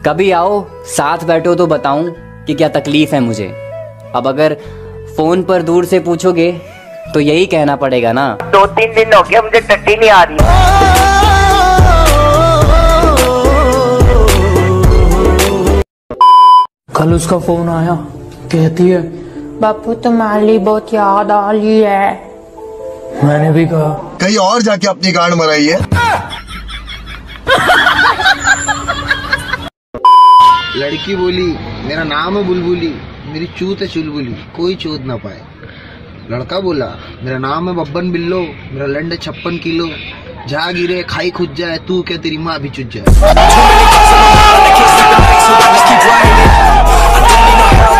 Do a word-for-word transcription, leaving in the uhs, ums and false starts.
कभी आओ साथ बैठो तो बताऊं कि क्या तकलीफ है मुझे। अब अगर फोन पर दूर से पूछोगे तो यही कहना पड़ेगा ना। दो तीन दिन हो गया मुझे टट्टी नहीं आ रही। कल उसका फोन आया, कहती है बापू तुम्हारी बहुत याद आ रही है। मैंने भी कहा कहीं और जाके अपनी गांड मराई है। लड़की बोली मेरा नाम है बुलबुली, मेरी चूत है चुलबुली, कोई चूत ना पाए। लड़का बोला मेरा नाम है बब्बन बिल्लो, मेरा लंड है छप्पन किलो, जा गिरे खाई खुद जाए, तू क्या तेरी माँ भी चुज जाए।